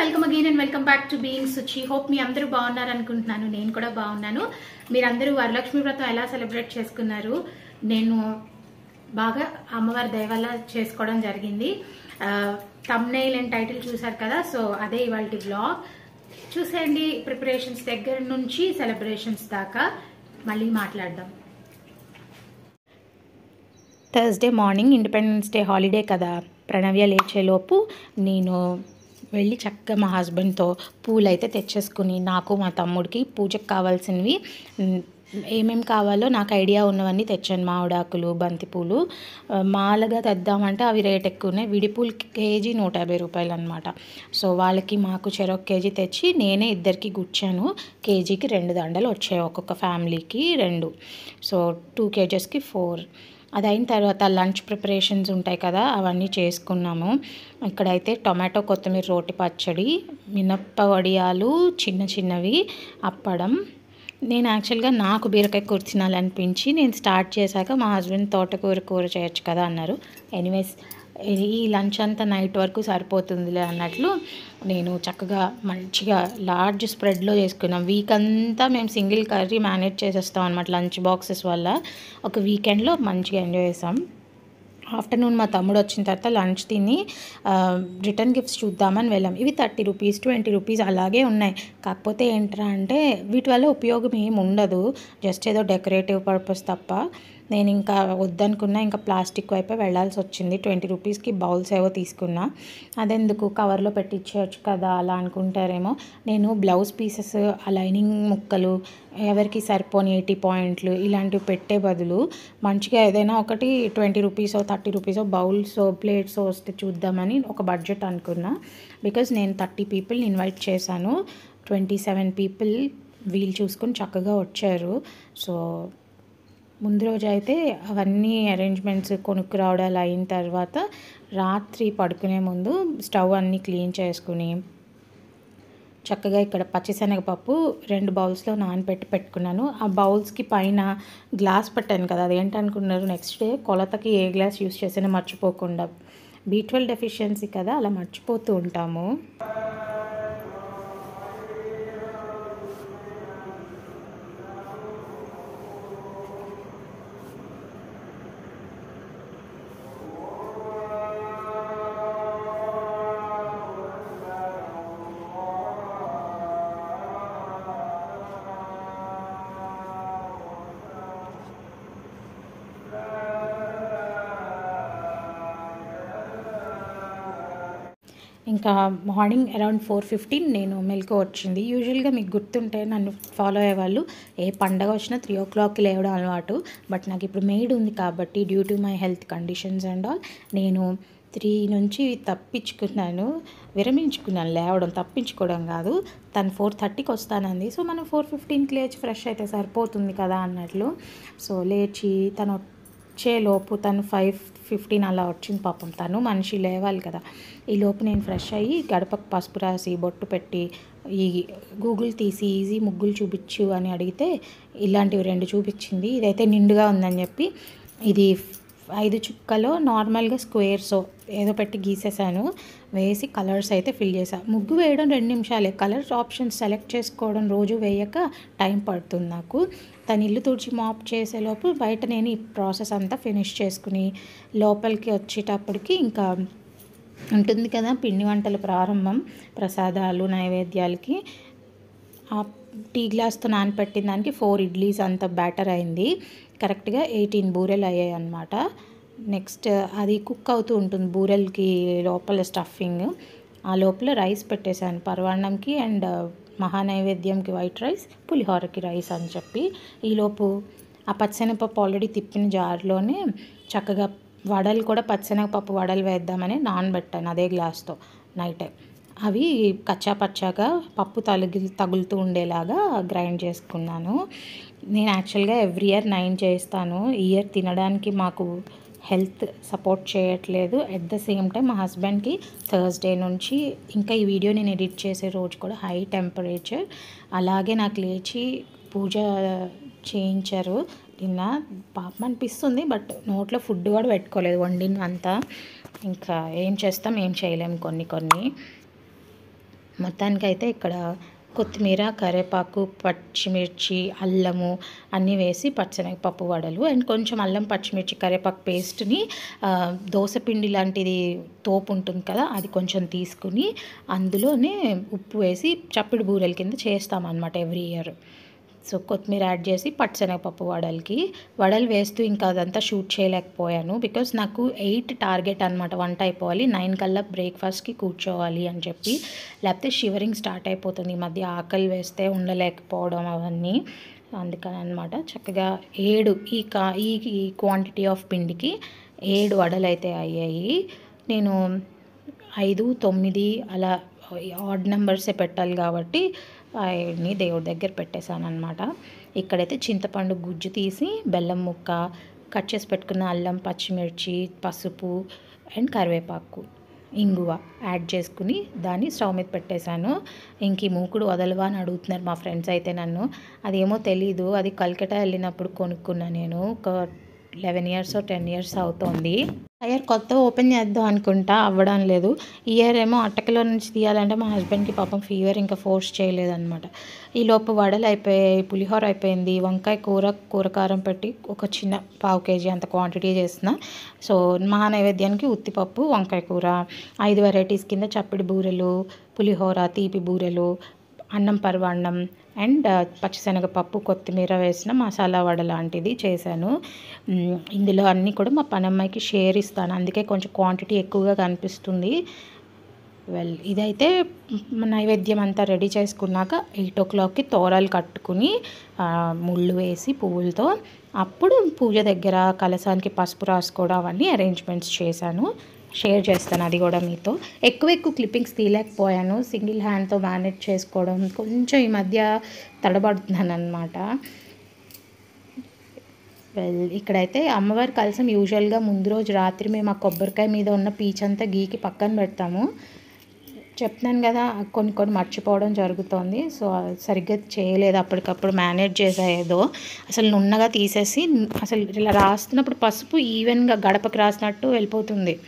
Welcome again and welcome back to being Suchi. Hope మీ అందరూ బాగున్నారు అనుకుంటున్నాను. నేను కూడా బాగున్నాను. మీరందరూ వరలక్ష్మి వ్రతం ఎలా సెలబ్రేట్ చేసుకున్నారు? నేను బాగా అమ్మవారి దయ వల్ల చేసుకోవడం జరిగింది. థంబ్నెయిల్ అండ్ టైటిల్ చూసారు కదా, సో అదే ఇవాల్టి వ్లాగ్. చూసేయండి, ప్రిపరేషన్స్ దగ్గర నుంచి సెలబ్రేషన్స్ దాకా మళ్ళీ మాట్లాడదాం. Thursday morning Independence Day holiday కదా, ప్రణవ్య లేచేలోపు నేను వెళ్ళి చక్కగా మా హస్బెండ్తో పూలు అయితే తెచ్చేసుకుని నాకు మా తమ్ముడికి పూజకు కావాల్సినవి ఏమేమి కావాలో నాకు ఐడియా ఉన్నవన్నీ తెచ్చాను. మామిడాకులు, బంతిపూలు. మాలగా తెద్దామంటే అవి రేట్ ఎక్కువనే. విడిపూలు కేజీ 150 రూపాయలు అనమాట. సో వాళ్ళకి మాకు చెరొక కేజీ తెచ్చి నేనే ఇద్దరికి గుచ్చాను. కేజీకి 2 దండలు వచ్చాయి, ఒక్కొక్క ఫ్యామిలీకి 2. సో 2 కేజెస్కి 4. అది అయిన తర్వాత లంచ్ ప్రిపరేషన్స్ ఉంటాయి కదా, అవన్నీ చేసుకున్నాము. ఇక్కడైతే టొమాటో కొత్తిమీర రోటి పచ్చడి, మినప్ప వడియాలు చిన్న చిన్నవి, అప్పడం. నేను యాక్చువల్గా నాకు బీరకాయ కూర తినాలనిపించి నేను స్టార్ట్ చేశాక మా హస్బెండ్ తోటకూర కూర చేయొచ్చు కదా అన్నారు. ఎనీవేస్ ఈ లంచ్ అంతా నైట్ వరకు సరిపోతుందిలే అన్నట్లు నేను చక్కగా మంచిగా లార్జ్ స్ప్రెడ్లో చేసుకున్నాం. వీక్ అంతా మేము సింగిల్ కర్రీ మేనేజ్ చేసేస్తాం అనమాట లంచ్ బాక్సెస్ వల్ల. ఒక వీకెండ్లో మంచిగా ఎంజాయ్ చేసాం. ఆఫ్టర్నూన్ మా తమ్ముడు వచ్చిన తర్వాత లంచ్ తిని రిటర్న్ గిఫ్ట్స్ చూద్దామని వెళ్ళాం. ఇవి 30 రూపీస్ 20 రూపీస్ అలాగే ఉన్నాయి. కాకపోతే ఏంట్రా అంటే వీటి వల్ల ఉపయోగం ఏమి ఉండదు, జస్ట్ ఏదో డెకరేటివ్ పర్పస్ తప్ప. నేను ఇంకా వద్దనుకున్నా, ఇంకా ప్లాస్టిక్ వైపే వెళ్ళాల్సి వచ్చింది. 20 రూపీస్కి బౌల్స్ ఏవో తీసుకున్నా. అదెందుకు కవర్లో పెట్టించవచ్చు కదా అలా అనుకుంటారేమో. నేను బ్లౌజ్ పీసెస్, ఆ లైనింగ్ ముక్కలు, ఎవరికి సరిపోని 80 పాయింట్లు ఇలాంటివి పెట్టే బదులు మంచిగా ఏదైనా ఒకటి 20 రూపీసో 30 రూపీసో బౌల్స్ ప్లేట్స్ వస్తే చూద్దామని ఒక బడ్జెట్ అనుకున్నా. బికాజ్ నేను 30 పీపుల్ని ఇన్వైట్ చేశాను. 27 పీపుల్ వీలు చూసుకొని చక్కగా వచ్చారు. సో ముందు రోజు అయితే అవన్నీ అరేంజ్మెంట్స్ కొనుక్కు రావడాలు అయిన తర్వాత రాత్రి పడుకునే ముందు స్టవ్ అన్నీ క్లీన్ చేసుకుని చక్కగా ఇక్కడ పచ్చిశనగపప్పు 2 బౌల్స్లో నానబెట్టి పెట్టుకున్నాను. ఆ బౌల్స్కి పైన గ్లాస్ పెట్టాను కదా, అదేంటనుకున్నారు? నెక్స్ట్ డే కొలతకి ఏ గ్లాస్ యూస్ చేసినా మర్చిపోకుండా. B12 డెఫిషియన్సీ కదా, అలా మర్చిపోతూ ఉంటాము. ఇంకా మార్నింగ్ అరౌండ్ 4:15 నేను మెలకు వచ్చింది. యూజువల్గా మీకు గుర్తుంటే నన్ను ఫాలో అయ్యేవాళ్ళు ఏ పండగ వచ్చినా 3 o'clockకి లేవడం అలవాటు. బట్ నాకు ఇప్పుడు మెయిడ్ ఉంది కాబట్టి due to my health conditions and all నేను 3 నుంచి విరమించుకున్నాను. లేవడం తప్పించుకోవడం కాదు. తను 4:30కి వస్తానంది. సో మనం 4:15కి లేచి ఫ్రెష్ అయితే సరిపోతుంది కదా అన్నట్లు. సో లేచి తను వచ్చేలోపు తను 5:15 అలా వచ్చింది. పాపం తను మనిషి లేవాలి కదా. ఈ లోపు నేను ఫ్రెష్ అయ్యి గడపకు పసుపు రాసి బొట్టు పెట్టి ఈ గూగుల్ తీసి ఈజీ ముగ్గులు చూపించు అని అడిగితే ఇలాంటివి 2 చూపించింది. ఇదైతే నిండుగా ఉందని చెప్పి ఇది 5 చుక్కలో నార్మల్గా స్క్వేర్స్ ఏదో పెట్టి గీసేసాను. వేసి కలర్స్ అయితే ఫిల్ చేశాను. ముగ్గు వేయడం 2 నిమిషాలే. కలర్స్ ఆప్షన్స్ సెలెక్ట్ చేసుకోవడం రోజు వేయక టైం పడుతుంది నాకు. తను ఇల్లు తుడిచి మాప్ చేసేలోపు బయట నేను ఈ ప్రాసెస్ అంతా ఫినిష్ చేసుకుని లోపలికి వచ్చేటప్పటికి ఇంకా ఉంటుంది కదా పిండి వంటల ప్రారంభం. ప్రసాదాలు నైవేద్యాలకి ఆ టీ గ్లాస్తో నానపెట్టిన దానికి 4 ఇడ్లీస్ అంత బ్యాటర్ అయింది. కరెక్ట్గా 18 బూరెలు అయ్యాయి అన్నమాట. నెక్స్ట్ అది కుక్ అవుతూ ఉంటుంది బూరెలకి లోపల స్టఫింగ్. ఆ లోపల రైస్ పెట్టేశాను పరవాన్నంకి అండ్ మహానైవేద్యంకి వైట్ రైస్, పులిహోరకి రైస్ అని చెప్పి. ఈలోపు ఆ పచ్చిశనగపప్పు ఆల్రెడీ తిప్పిన జార్లోనే చక్కగా వడలు కూడా పచ్చిశనగపప్పు వడలు వేద్దామని నానబెట్టాను అదే గ్లాస్తో నైటే. అవి కచ్చాపచ్చాగా పప్పు తగులుతూ ఉండేలాగా గ్రైండ్ చేసుకున్నాను. నేను యాక్చువల్గా ఎవ్రీ ఇయర్ 9 చేస్తాను. ఈ ఇయర్ తినడానికి మాకు హెల్త్ సపోర్ట్ చేయట్లేదు. అట్ ద సేమ్ టైం మా హస్బెండ్కి థర్స్డే నుంచి ఇంకా ఈ వీడియో నేను ఎడిట్ చేసే రోజు కూడా హై టెంపరేచర్. అలాగే నాకు లేచి పూజ చేయించారు. నిన్న పాపం అనిపిస్తుంది, బట్ నోట్లో ఫుడ్ కూడా పెట్టుకోలేదు వండినంతా. ఇంకా ఏం చేస్తాం, ఏం చేయలేము కొన్ని. మొత్తానికైతే ఇక్కడ కొత్తిమీర, కరివేపాకు, పచ్చిమిర్చి, అల్లము అన్నీ వేసి పచ్చెనగపప్పు వడలు అండ్ కొంచెం అల్లం, పచ్చిమిర్చి, కరివేపాకు పేస్ట్ని దోసపిండి లాంటిది తోపు ఉంటుంది కదా, అది కొంచెం తీసుకుని అందులోనే ఉప్పు వేసి చప్పిడి బూరెల కింద చేస్తామన్నమాట ఎవ్రీ ఇయర్. సో కొత్తిమీర యాడ్ చేసి పచ్చెనగపప్పు వడలు వేస్తూ ఇంకా అదంతా షూట్ చేయలేకపోయాను. బికాస్ నాకు 8 టార్గెట్ అనమాట, వంట అయిపోవాలి 9 కల్లా బ్రేక్ఫాస్ట్కి కూర్చోవాలి అని చెప్పి, లేకపోతే షివరింగ్ స్టార్ట్ అయిపోతుంది. ఈ మధ్య ఆకలి వేస్తే ఉండలేకపోవడం అవన్నీ, అందుకని అనమాట. చక్కగా 7 ఈ క్వాంటిటీ ఆఫ్ పిండికి 7 వడలు అయితే అయ్యాయి. నేను 5, 9 అలా ఆడ్ నెంబర్సే పెట్టాలి కాబట్టి అవన్నీ దేవుడి దగ్గర పెట్టేశాను అనమాట. ఇక్కడైతే చింతపండు గుజ్జు తీసి బెల్లం ముక్క, కట్ చేసి పెట్టుకున్న అల్లం, పచ్చిమిర్చి, పసుపు అండ్ కరివేపాకు, ఇంగువ యాడ్ చేసుకుని దాన్ని స్టవ్ మీద పెట్టేశాను. ఇంక ఈ మూకుడు వదలవా అని అడుగుతున్నారు మా ఫ్రెండ్స్ అయితే నన్ను. అదేమో తెలీదు, అది కల్కటా వెళ్ళినప్పుడు కొనుక్కున్నా నేను. ఒక 11 years or 10 years అవుతోంది. ఇయర్ కొత్త ఓపెన్ చేద్దాం అనుకుంటా, అవ్వడం లేదు. ఇయర్ ఏమో అట్టకలో నుంచి తీయాలంటే మా హస్బెండ్కి పాపం ఫీవర్, ఇంకా ఫోర్స్ చేయలేదన్నమాట. ఈలోపు వడలు అయిపోయాయి, పులిహోర అయిపోయింది, వంకాయ కూర కారం పెట్టి ఒక చిన్న 1/2 kg అంత క్వాంటిటీ చేసిన. సో మా నైవేద్యానికి ఉత్తిపప్పు, వంకాయ కూర, 5 వెరైటీస్ కింద చప్పిడి బూరెలు, పులిహోర, తీపి బూరెలు, అన్నం పరవాన్నం అండ్ పచ్చిశనగపప్పు, కొత్తిమీర వేసిన మసాలా వడ లాంటిది చేశాను. ఇందులో అన్నీ కూడా మా పనమ్మాయికి షేర్ ఇస్తాను, అందుకే కొంచెం క్వాంటిటీ ఎక్కువగా కనిపిస్తుంది. ఇదైతే నైవేద్యం అంతా రెడీ చేసుకున్నాక 8 o'clockకి తోరాలు కట్టుకుని ముళ్ళు వేసి పువ్వులతో అప్పుడు పూజ దగ్గర కలశానికి పసుపు రాసుకోవడం అవన్నీ అరేంజ్మెంట్స్ చేశాను. షేర్ చేస్తాను అది కూడా మీతో. ఎక్కువ క్లిప్పింగ్స్ తీయలేకపోయాను, సింగిల్ హ్యాండ్తో మేనేజ్ చేసుకోవడం కొంచెం ఈ మధ్య తడబడుతున్నాను అనమాట. ఇక్కడైతే అమ్మవారి కలశం యూజువల్గా ముందు రోజు రాత్రి మేము ఆ కొబ్బరికాయ మీద ఉన్న పీచంతా గీకి పక్కన పెడతాము. చెప్తున్నాను కదా, కొన్ని మర్చిపోవడం జరుగుతుంది. సో సరిగ్గా చేయలేదు, అప్పటికప్పుడు మేనేజ్ చేసా ఏదో. అసలు నున్నగా తీసేసి అసలు ఇలా రాస్తున్నప్పుడు పసుపు ఈవెన్గా గడపకి రాసినట్టు వెళ్ళిపోతుంది.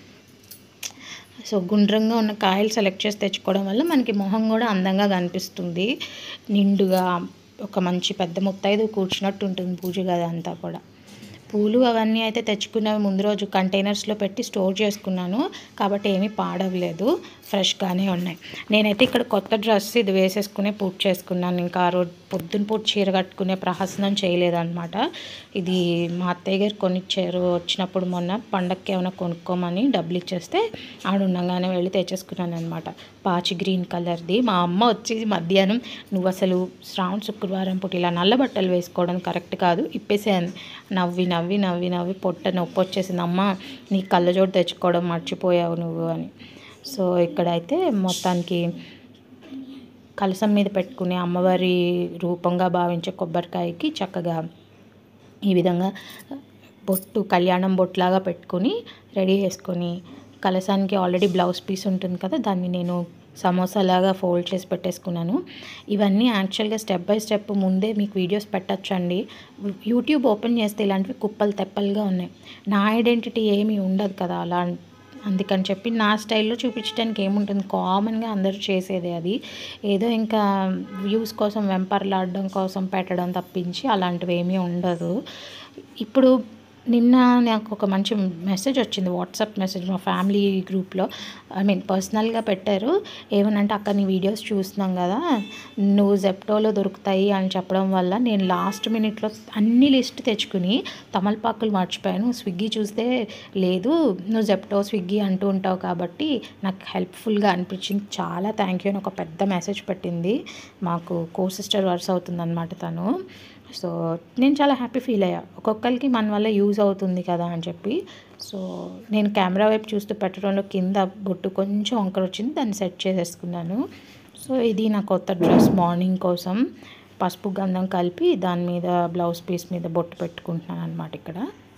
సో గుండ్రంగా ఉన్న కాయలు సెలెక్ట్ చేసి తెచ్చుకోవడం వల్ల మనకి మొహం కూడా అందంగా కనిపిస్తుంది, నిండుగా ఒక మంచి పెద్ద ముత్తైదు కూర్చున్నట్టు ఉంటుంది పూజ గది అంతా కూడా. పూలు అవన్నీ అయితే తెచ్చుకున్నవి ముందు రోజు కంటైనర్స్లో పెట్టి స్టోర్ చేసుకున్నాను కాబట్టి ఏమీ పాడవలేదు, ఫ్రెష్గానే ఉన్నాయి. నేనైతే ఇక్కడ కొత్త డ్రెస్ ఇది వేసేసుకునే పూజ చేసుకున్నాను. ఇంకా ఆ రోజు పొద్దున పూట చీర కట్టుకునే ప్రహసనం చేయలేదన్నమాట. ఇది మా అత్తయ్య గారు కొనిచ్చారు, వచ్చినప్పుడు మొన్న పండగకి ఏమైనా కొనుక్కోమని డబ్బులు ఇచ్చేస్తే ఆడుండగానే వెళ్ళి తెచ్చేసుకున్నాను అనమాట. పాచి గ్రీన్ కలర్ది. మా అమ్మ వచ్చి మధ్యాహ్నం, నువ్వు అసలు శ్రావణ శుక్రవారం పూట ఇలా నల్ల బట్టలు వేసుకోవడం కరెక్ట్ కాదు, ఇప్పేసాను. నవ్వి నవ్వి నవ్వి నవ్వి పొట్ట నొప్పి వచ్చేసింది, అమ్మ నీ కళ్ళజోడు తెచ్చుకోవడం మర్చిపోయావు నువ్వు అని. సో ఇక్కడైతే మొత్తానికి కలసం మీద పెట్టుకునే అమ్మవారి రూపంగా భావించే కొబ్బరికాయకి చక్కగా ఈ విధంగా బొట్టు, కళ్యాణం బొట్టులాగా పెట్టుకొని రెడీ చేసుకొని, కలసానికి ఆల్రెడీ బ్లౌజ్ పీస్ ఉంటుంది కదా, దాన్ని నేను సమోసాలాగా ఫోల్డ్ చేసి పెట్టేసుకున్నాను. ఇవన్నీ యాక్చువల్గా స్టెప్ బై స్టెప్ ముందే మీకు వీడియోస్ పెట్టచ్చండి. యూట్యూబ్ ఓపెన్ చేస్తే ఇలాంటివి కుప్పలు తెప్పలుగా ఉన్నాయి. నా ఐడెంటిటీ ఏమీ ఉండదు కదా అలా, అందుకని చెప్పి నా స్టైల్లో చూపించడానికి ఏముంటుంది, కామన్గా అందరూ చేసేదే అది. ఏదో ఇంకా వ్యూస్ కోసం వెంపర్లాడడం కోసం పెట్టడం తప్పించి అలాంటివి ఏమీ ఉండదు. ఇప్పుడు నిన్న నాకు ఒక మంచి మెసేజ్ వచ్చింది, వాట్సాప్ మెసేజ్ మా ఫ్యామిలీ గ్రూప్లో, పర్సనల్గా పెట్టారు. ఏమనంటే, అక్క నీ వీడియోస్ చూస్తున్నాం కదా, నువ్వు జెప్టోలో దొరుకుతాయి అని చెప్పడం వల్ల నేను లాస్ట్ మినిట్లో అన్ని లిస్ట్ తెచ్చుకుని తమలపాకులు మర్చిపోయాను. స్విగ్గీ చూస్తే లేదు, నువ్వు జెప్టో స్విగ్గీ అంటూ ఉంటావు కాబట్టి నాకు హెల్ప్ఫుల్గా అనిపించింది, చాలా థ్యాంక్ యూ అని ఒక పెద్ద మెసేజ్ పెట్టింది. మాకు కో సిస్టర్ వర్స్ అవుతుందన్నమాట తను. సో నేను చాలా హ్యాపీ ఫీల్ అయ్యా, ఒక్కొక్కరికి మన వల్ల యూజ్ అవుతుంది కదా అని చెప్పి. సో నేను కెమెరా వైపు చూస్తూ పెట్టడంలో కింద బొట్టు కొంచెం వంకర వచ్చింది, దాన్ని సెట్ చేసేసుకున్నాను. సో ఇది నా కొత్త డ్రెస్ మార్నింగ్ కోసం, పసుపు గంధం కలిపి దాని మీద బ్లౌజ్ పీస్ మీద బొట్టు పెట్టుకుంటున్నాను అనమాట. ఇక్కడ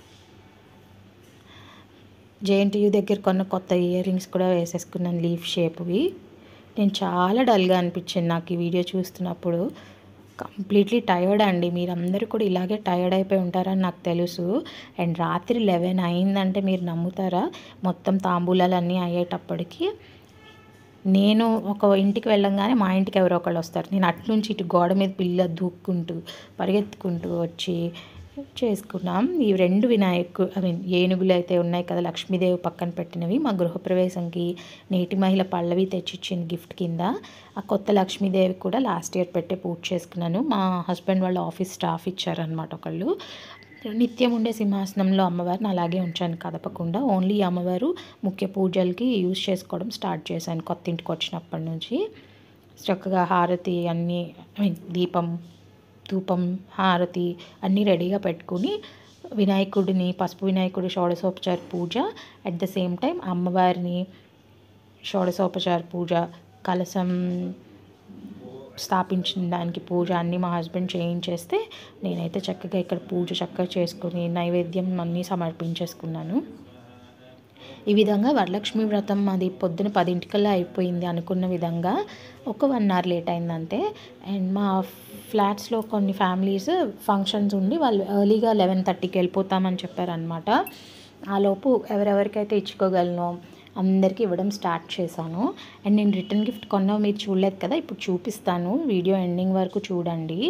జేఎన్టీయూ దగ్గర కొన్న కొత్త ఇయర్ రింగ్స్ కూడా వేసేసుకున్నాను, లీఫ్ షేప్వి. నేను చాలా డల్గా అనిపించింది నాకు ఈ వీడియో చూస్తున్నప్పుడు, కంప్లీట్లీ టైర్డ్ అండి. మీరందరూ కూడా ఇలాగే టైర్డ్ అయిపోయి ఉంటారని నాకు తెలుసు. అండ్ రాత్రి 11 అయిందంటే మీరు నమ్ముతారా, మొత్తం తాంబూలాలన్నీ అయ్యేటప్పటికి నేను ఒక ఇంటికి వెళ్ళంగానే మా ఇంటికి ఎవరో ఒకళ్ళు వస్తారు. నేను అటు నుంచి ఇటు గోడ మీద పిల్ల దూక్కుంటూ పరిగెత్తుకుంటూ వచ్చి చేసుకున్నాం. ఈ 2 ఏనుగులు అయితే ఉన్నాయి కదా, లక్ష్మీదేవి పక్కన పెట్టినవి మా గృహప్రవేశంకి నేటి మహిళ పల్లవి తెచ్చిచ్చింది గిఫ్ట్ కింద. ఆ కొత్త లక్ష్మీదేవి కూడా లాస్ట్ ఇయర్ పెట్టే పూజ చేసుకున్నాను. మా హస్బెండ్ వాళ్ళ ఆఫీస్ స్టాఫ్ ఇచ్చారనమాట ఒకళ్ళు. నిత్యం ఉండే సింహాసనంలో అమ్మవారిని అలాగే ఉంచాను కదపకుండా. ఓన్లీ అమ్మవారు ముఖ్య పూజలకి యూజ్ చేసుకోవడం స్టార్ట్ చేశాను కొత్త ఇంటికి వచ్చినప్పటి నుంచి. చక్కగా హారతి అన్నీ దీపం ధూపం హారతి అన్నీ రెడీగా పెట్టుకుని వినాయకుడిని పసుపు వినాయకుడి షోడశోపచార పూజ, అట్ ద సేమ్ టైం అమ్మవారిని షోడశోపచార పూజ, కలశం స్థాపించిన దానికి పూజ అన్నీ మా హస్బెండ్ చేయించేస్తే నేనైతే చక్కగా ఇక్కడ పూజ చక్కగా చేసుకుని నైవేద్యం అన్నీ సమర్పించేసుకున్నాను. ఈ విధంగా వరలక్ష్మి వ్రతం అది పొద్దున 10 అయిపోయింది అనుకున్న విధంగా. ఒక 1 hour లేట్ అయిందంతే. అండ్ మా ఫ్లాట్స్లో కొన్ని ఫ్యామిలీస్ ఫంక్షన్స్ ఉండి వాళ్ళు ఎర్లీగా 11:30కి వెళ్ళిపోతామని చెప్పారనమాట. ఆలోపు ఎవరెవరికైతే ఇచ్చుకోగలనో అందరికీ ఇవ్వడం స్టార్ట్ చేశాను. అండ్ నేను రిటర్న్ గిఫ్ట్ కొన్నా మీరు చూడలేదు కదా, ఇప్పుడు చూపిస్తాను. వీడియో ఎండింగ్ వరకు చూడండి.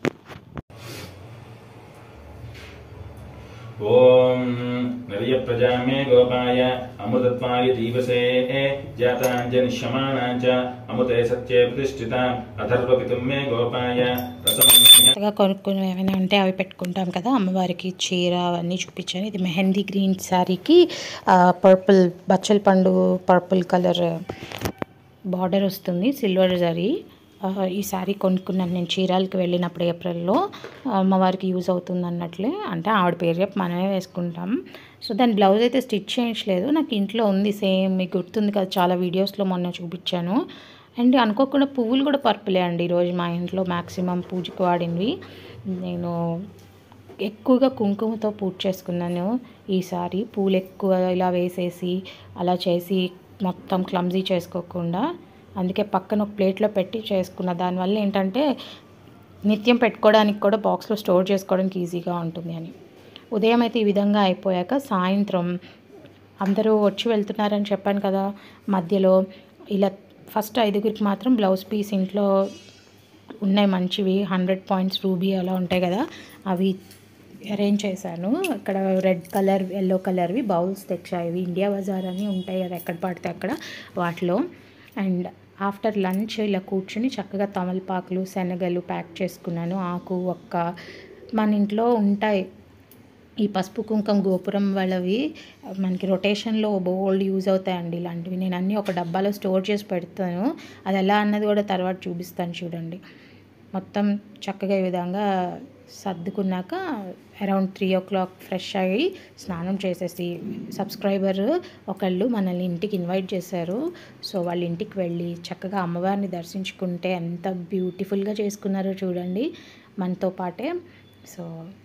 ఓం నవ్య ప్రజామే గోపాయ అమృతత్వాయ జీవసే జాతాంజనిష్యమానాంచ అమృతే సత్యే ప్రతిష్ఠిత అథర్వపితుం మే గోపాయ కొత్తగా కొనుక్కుని ఏమైనా ఉంటే అవి పెట్టుకుంటాం కదా. అమ్మవారికి చీర అవన్నీ చూపించాను. ఇది మెహందీ గ్రీన్ శారీకి పర్పుల్ బచ్చల పండు పర్పుల్ కలర్ బార్డర్ వస్తుంది, సిల్వర్ జరీ. ఈ శారీ కొనుక్కున్నాను నేను చీరాలకి వెళ్ళినప్పుడు ఏప్రిల్లో. అమ్మవారికి యూజ్ అవుతుంది అన్నట్లే, అంటే ఆవిడ పేరు చెప్పి మనమే వేసుకుంటాం. సో దాని బ్లౌజ్ అయితే స్టిచ్ చేయించలేదు, నాకు ఇంట్లో ఉంది సేమ్. మీకు గుర్తుంది కదా, చాలా వీడియోస్లో మొన్న చూపించాను. అండ్ అనుకోకుండా పువ్వులు కూడా పర్పులే అండి ఈరోజు మా ఇంట్లో మ్యాక్సిమం పూజకి వాడినవి. నేను ఎక్కువగా కుంకుమతో పూజ చేసుకున్నాను ఈసారి. పూలు ఎక్కువ ఇలా వేసేసి అలా చేసి మొత్తం క్లమ్జీ చేసుకోకుండా, అందుకే పక్కన ఒక ప్లేట్లో పెట్టి చేసుకున్న. దానివల్ల ఏంటంటే నిత్యం పెట్టుకోవడానికి కూడా బాక్స్లో స్టోర్ చేసుకోవడానికి ఈజీగా ఉంటుంది అని. ఉదయం అయితే ఈ విధంగా అయిపోయాక సాయంత్రం అందరూ వచ్చి వెళ్తున్నారని చెప్పాను కదా, మధ్యలో ఇలా ఫస్ట్ 5గురికి మాత్రం బ్లౌజ్ పీస్ ఇంట్లో ఉన్నాయి మంచివి 100 points రూబీ అలా ఉంటాయి కదా, అవి అరేంజ్ చేశాను. ఇక్కడ రెడ్ కలర్ ఎల్లో కలర్వి బౌల్స్ తెచ్చాయి. ఇండియా బజార్ అని ఉంటాయి కదా ఎక్కడ పడితే అక్కడ, వాటిలో. అండ్ ఆఫ్టర్ లంచ్ ఇలా కూర్చుని చక్కగా తమలపాకులు శనగలు ప్యాక్ చేసుకున్నాను. ఆకు ఒక్క మన ఇంట్లో ఉంటాయి. ఈ పసుపు కుంకుమ గోపురం వాళ్ళవి మనకి రొటేషన్లో బోల్డ్ యూజ్ అవుతాయండి ఇలాంటివి. నేను అన్నీ ఒక డబ్బాలో స్టోర్ చేసి పెడతాను, అది ఎలా అన్నది కూడా తర్వాత చూపిస్తాను చూడండి. మొత్తం చక్కగా ఈ విధంగా సర్దుకున్నాక అరౌండ్ 3 o'clock ఫ్రెష్ అయ్యి స్నానం చేసేసి, సబ్స్క్రైబర్ ఒకళ్ళు మనల్ని ఇంటికి ఇన్వైట్ చేశారు. సో వాళ్ళ ఇంటికి వెళ్ళి చక్కగా అమ్మవారిని దర్శించుకుంటే ఎంత బ్యూటిఫుల్గా చేసుకున్నారో చూడండి మనతో పాటే. సో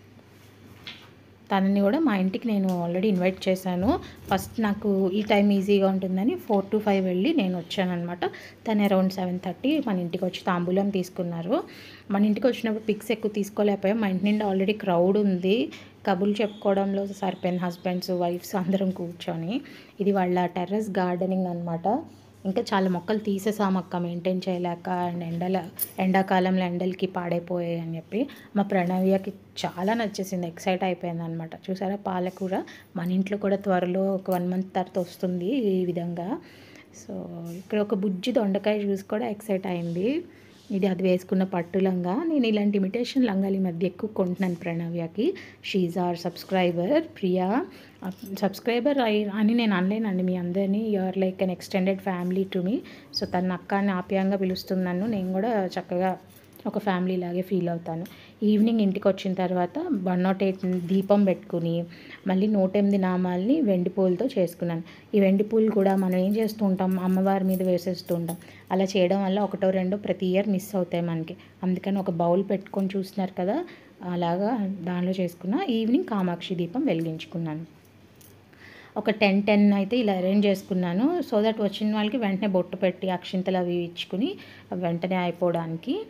తనని కూడా మా ఇంటికి నేను ఆల్రెడీ ఇన్వైట్ చేశాను. ఫస్ట్ నాకు ఈ టైం ఈజీగా ఉంటుందని 4 to 5 వెళ్ళి నేను వచ్చానమాట. తను అరౌండ్ 7:30 మన ఇంటికి వచ్చి తాంబూలం తీసుకున్నారు. మన ఇంటికి వచ్చినప్పుడు పిక్స్ ఎక్కువ తీసుకోలేకపోయాం, మా ఇంటి నిండా ఆల్రెడీ క్రౌడ్ ఉంది. కబుర్లు చెప్పుకోవడంలో సరిపోయిన హస్బెండ్స్ వైఫ్స్ అందరం కూర్చొని. ఇది వాళ్ళ టెర్రస్ గార్డెనింగ్ అనమాట. ఇంకా చాలా మొక్కలు తీసేసాము అక్క మెయింటైన్ చేయలేక, అండ్ ఎండాకాలంలో ఎండలకి పాడైపోయాయి అని చెప్పి. మా ప్రణవ్యకి చాలా నచ్చేసింది, ఎక్సైట్ అయిపోయింది అనమాట. చూసారా పాలకూర మన ఇంట్లో కూడా త్వరలో ఒక 1 month తర్వాత వస్తుంది ఈ విధంగా. సో ఇక్కడ ఒక బుజ్జి దొండకాయ చూసి కూడా ఎక్సైట్ అయింది. ఇది అది వేసుకున్న పట్టు లంగా. నేను ఇలాంటి ఇమిటేషన్ లంగాలు ఈ మధ్య ఎక్కువ కొంటున్నాను ప్రణవ్యకి. She's our subscriber Priya. Subscriber అని నేను అనలేనండి మీ అందరినీ, you're like an extended family to me. So తన అక్కని ఆప్యాయంగా పిలుస్తున్నాను, నేను కూడా చక్కగా ఒక ఫ్యామిలీ లాగే ఫీల్ అవుతాను. ఈవినింగ్ ఇంటికి వచ్చిన తర్వాత 108 దీపం పెట్టుకుని మళ్ళీ 108 నామాలని వెండి పూలతో చేసుకున్నాను. ఈ వెండి పూలు కూడా మనం ఏం చేస్తూ ఉంటాం, అమ్మవారి మీద వేసేస్తూ ఉంటాం. అలా చేయడం వల్ల 1 or 2 ప్రతి ఇయర్ మిస్ అవుతాయి మనకి. అందుకని ఒక బౌల్ పెట్టుకొని చూస్తున్నారు కదా, అలాగా దానిలో చేసుకున్న. ఈవినింగ్ కామాక్షి దీపం వెలిగించుకున్నాను. ఒక 10 అయితే ఇలా అరేంజ్ చేసుకున్నాను. సో దట్ వచ్చిన వాళ్ళకి వెంటనే బొట్టు పెట్టి అక్షింతలు అవి ఇచ్చుకుని వెంటనే అయిపోవడానికి.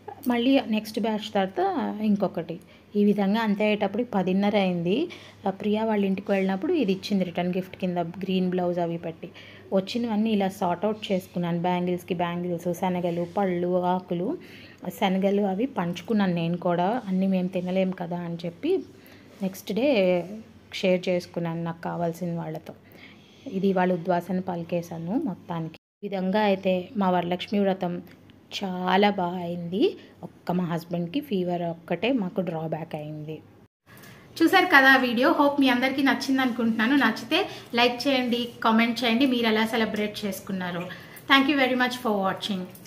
మళ్ళీ నెక్స్ట్ బ్యాచ్ తర్వాత ఇంకొకటి. ఈ విధంగా అంతే అయ్యేటప్పుడు 10:30 అయింది. ప్రియా వాళ్ళ ఇంటికి వెళ్ళినప్పుడు ఇది ఇచ్చింది రిటర్న్ గిఫ్ట్ కింద, గ్రీన్ బ్లౌజ్ అవి పెట్టి. వచ్చినవన్నీ ఇలా సార్ట్అవుట్ చేసుకున్నాను. బ్యాంగిల్స్కి బ్యాంగిల్స్, శనగలు, పళ్ళు, ఆకులు. శనగలు అవి పంచుకున్నాను నేను కూడా, అన్నీ మేము తినలేము కదా అని చెప్పి నెక్స్ట్ డే షేర్ చేసుకున్నాను నాకు కావాల్సిన వాళ్ళతో. ఇది వాళ్ళ ఉద్వాసన పలికేశాను మొత్తానికి. ఈ విధంగా అయితే మా వరలక్ష్మి వ్రతం చాలా బాగా అయింది. మా హస్బెండ్కి ఫీవర్ ఒక్కటే మాకు డ్రాబ్యాక్ అయింది. చూసారు కదా వీడియో. హోప్ మీ అందరికీ నచ్చింది అనుకుంటున్నాను. నచ్చితే లైక్ చేయండి, కామెంట్ చేయండి మీరు ఎలా సెలబ్రేట్ చేసుకున్నారు. Thank you very much for watching.